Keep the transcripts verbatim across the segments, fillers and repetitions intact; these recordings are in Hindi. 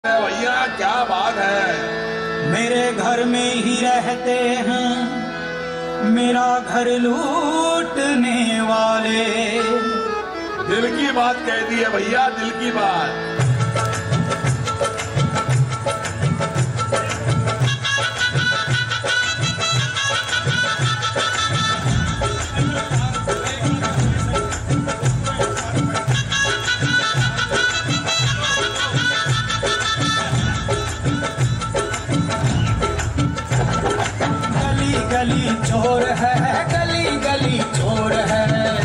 भैया क्या बात है। मेरे घर में ही रहते हैं मेरा घर लूटने वाले। दिल की बात कह दी है भैया, दिल की बात। गली चोर है, गली गली चोर है।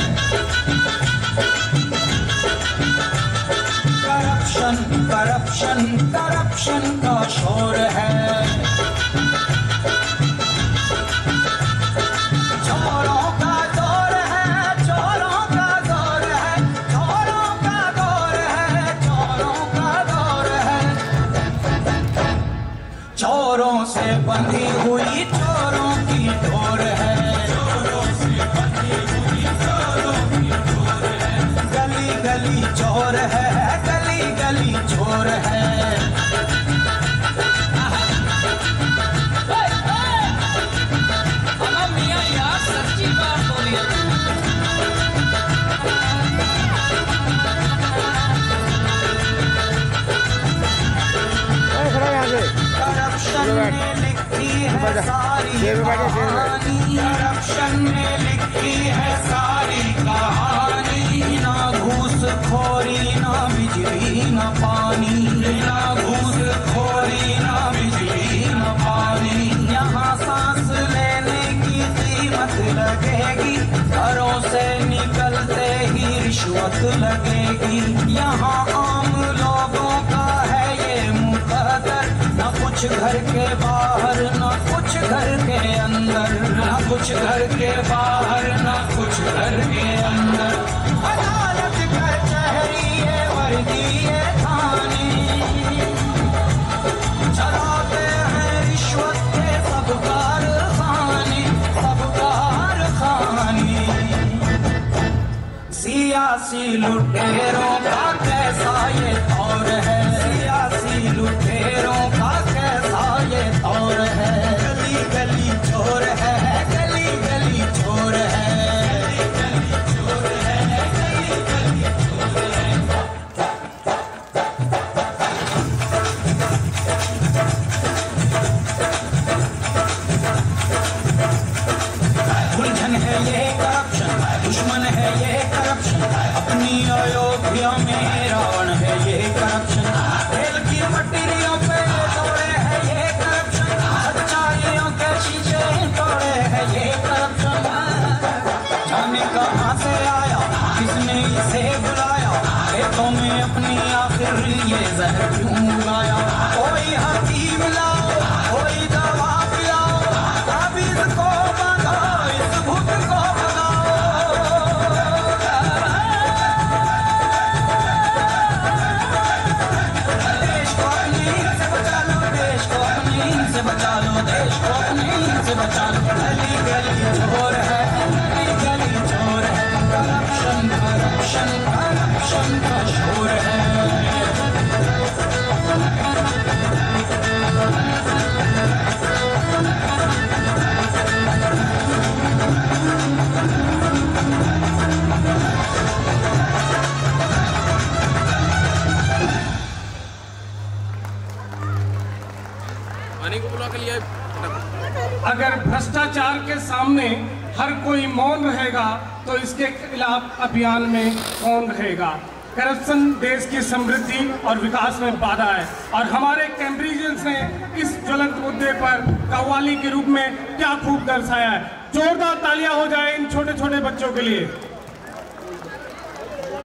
करप्शन करप्शन करप्शन का शोर है। चोरों का दौर है, चोरों का दौर है, चोरों का दौर है, चोरों का दौर है। चोरों से बंधी हुई चोरों की डोर है। चोरों से बंधी हुई चोरों की डोर है। गली गली चोर है, गली गली चोर है। मियां यार सच्ची बात बोली। करप्शन ने लिखी है सारी कहानी, करप्शन ने लिखी है सारी कहानी। ना घूस खोरी ना बिजली ना पानी, ना घूस खोरी ना बिजली ना पानी। यहाँ सांस लेने की कीमत लगेगी, घरों से निकलते ही रिश्वत लगेगी। यहाँ आम लोगों का है ये मुकद्दर, ना कुछ घर के बाहर ना कुछ घर के अंदर, ना कुछ घर के बाहर ना कुछ घर के अंदर। अदालत कचहरी ये वर्दी ये थाने, चलाते हैं रिश्वत के सब कारखाने, सब कारखाने। सियासी लुटेरों का कैसा ये दौर है, सियासी लुटेरों का कैसा ये दौर है। गली गली चोर है, गली गली चोर है, गली गली चोर है, गली गली चोर है। उलझन है ये करप्शन, दुश्मन है ये करप्शन, अपनी अयोध्या में रावण है ये करप्शन। रेल की पटरियों पे दौड़े है ये करप्शन, सच्चाइयों के शीशे तोड़े है ये करप्शन। जाने कहाँ से आया, किसने इसे बुलाया, खेतों में अपनी आखिर ये जहर क्यों उगाया। कोई हकीम लाओ, कोई दवा पिलाओ, ताबीज को बांधो, इस भूत को भगाओ। देश को अपनी से बचा लो, देश को अपनी से बचा लो, देश को अपनी से बचा लो। गली गली चोर है, गली गली चोर है। करप्शन करप्शन करप्शन का शोर है। अगर भ्रष्टाचार के सामने हर कोई मौन रहेगा तो इसके खिलाफ अभियान में कौन रहेगा। करप्शन देश की समृद्धि और विकास में बाधा है और हमारे कैम्ब्रिजियंस ने इस ज्वलंत मुद्दे पर कव्वाली के रूप में क्या खूब दर्शाया है। जोरदार तालियां हो जाए इन छोटे छोटे बच्चों के लिए।